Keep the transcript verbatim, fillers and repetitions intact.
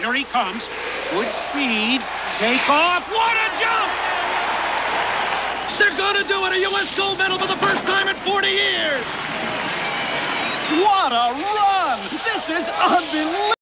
here he comes. Good speed. Take off. What a jump! They're going to do it. A U S gold medal for the first time in forty years. What a run! This is unbelievable!